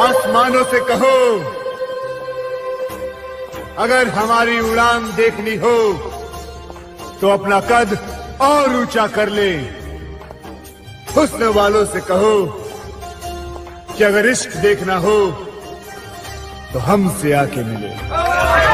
आसमानों से कहो, अगर हमारी उड़ान देखनी हो तो अपना कद और ऊंचा कर ले। हुस्न वालों से कहो कि अगर इश्क देखना हो तो हमसे आके मिले।